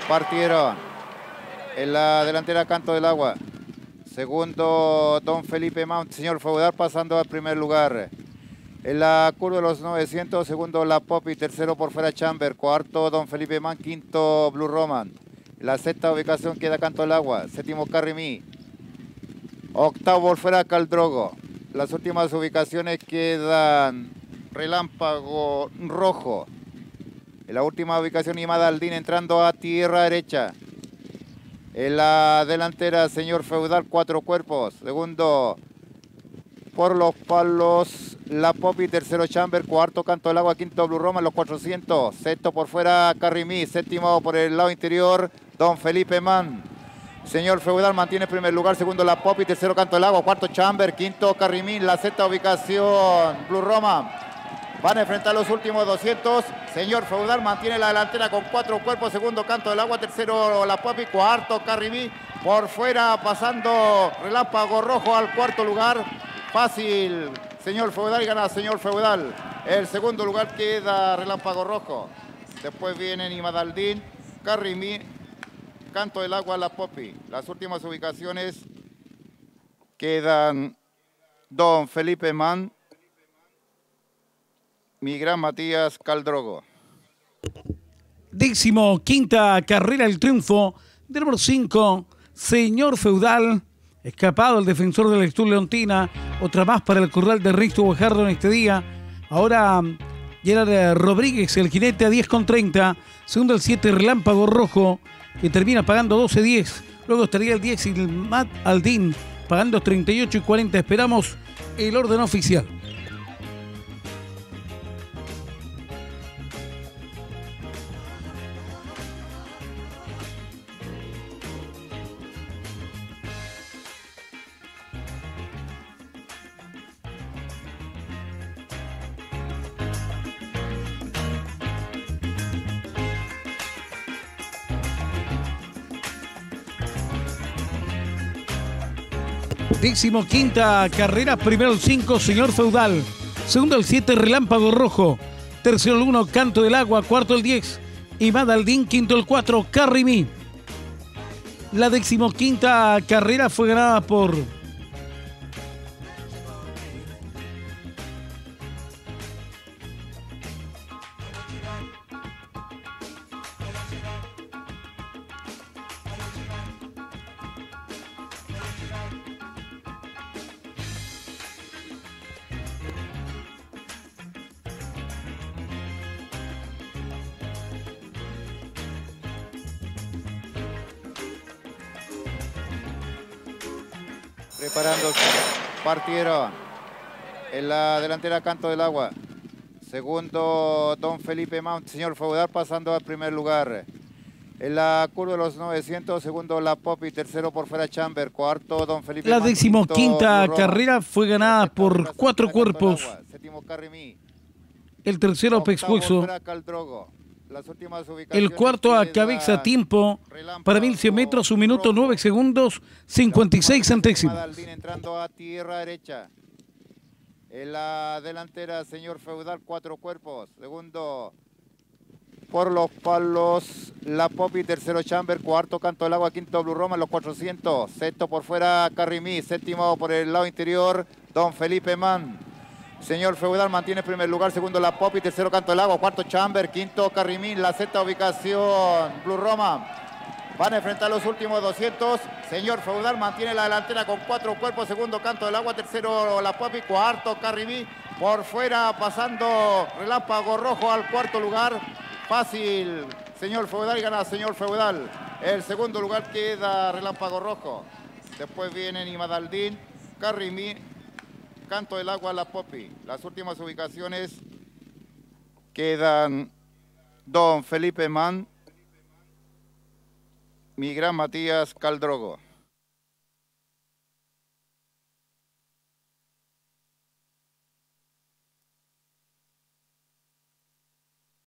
Partieron. En la delantera Canto del Agua. Segundo, Don Felipe Mount, señor Feudal, pasando al primer lugar. En la curva de los 900, segundo La Poppy, tercero por fuera Chamber, cuarto Don Felipe Mount, quinto Blue Roman. En la sexta ubicación queda Canto del Agua, séptimo Carry Me, octavo por fuera Caldrogo. Las últimas ubicaciones quedan Relámpago Rojo. En la última ubicación Imada Aldín entrando a tierra derecha. En la delantera, señor Feudal, cuatro cuerpos. Segundo, por los palos, La Poppy. Tercero, Chamber. Cuarto, Canto del Agua. Quinto, Blue Roma, los 400. Sexto, por fuera, Carry Me. Séptimo, por el lado interior, Don Felipe Mann. Señor Feudal mantiene primer lugar. Segundo, La Poppy. Tercero, Canto del Agua. Cuarto, Chamber. Quinto, Carry Me. La sexta ubicación, Blue Roma. Van a enfrentar los últimos 200. Señor Feudal mantiene la delantera con cuatro cuerpos. Segundo, Canto del Agua. Tercero, La Poppy. Cuarto, Carry Me. Por fuera, pasando Relámpago Rojo al cuarto lugar. Fácil, señor Feudal, y gana señor Feudal. El segundo lugar queda Relámpago Rojo. Después vienen Imadaldín, Carry Me, Canto del Agua, La Poppy. Las últimas ubicaciones quedan Don Felipe Mann, Mi Gran Matías Caldrogo. 15ª carrera del triunfo del número 5, señor Feudal. Escapado el defensor de la Extur Leontina. Otra más para el corral de Risto Guajardo en este día. Ahora Gerard Rodríguez, el jinete, a 10,30. Segundo el 7, Relámpago Rojo, que termina pagando 12,10. Luego estaría el 10 y el Matt Aldín pagando 38,40. Esperamos el orden oficial. Quinta carrera, primero el 5, señor Feudal. Segundo el 7, Relámpago Rojo. Tercero el 1, Canto del Agua. Cuarto el 10, Imadaldín. Quinto el 4, Carry Me. La 15ª carrera fue ganada por Preparándose, partieron. En la delantera Canto del Agua. Segundo, Don Felipe Mount, señor Feudal, pasando al primer lugar. En la curva de los 900, segundo La Poppy, tercero por fuera Chamber, cuarto Don Felipe la Mount. 15ª carrera fue ganada por cuatro cuerpos. Séptimo, Carry Me. El tercero, Pescuezo. El cuarto, a cabeza tiempo para 1100 metros, 1 minuto 9 segundos 56 centésimos. Entrando a tierra derecha. En la delantera, señor Feudal, cuatro cuerpos. Segundo, por los palos, La Poppy. Tercero, Chamber. Cuarto, Canto del Agua. Quinto, Blue Roma, los 400. Sexto, por fuera, Carry Me. Séptimo, por el lado interior, Don Felipe Mann. Señor Feudal mantiene primer lugar. Segundo, La Poppy. Tercero, Canto del Agua. Cuarto, Chamber. Quinto, Carry Me. La sexta ubicación, Blue Roma. Van a enfrentar los últimos 200. Señor Feudal mantiene la delantera con cuatro cuerpos. Segundo, Canto del Agua. Tercero, La Poppy. Cuarto, Carry Me. Por fuera, pasando Relámpago Rojo al cuarto lugar. Fácil, señor Feudal, y gana señor Feudal. El segundo lugar queda Relámpago Rojo. Después vienen Imadaldín, Carry Me, Canto del Agua, La Poppy. Las últimas ubicaciones quedan Don Felipe Mann, Mi Gran Matías Caldrogo.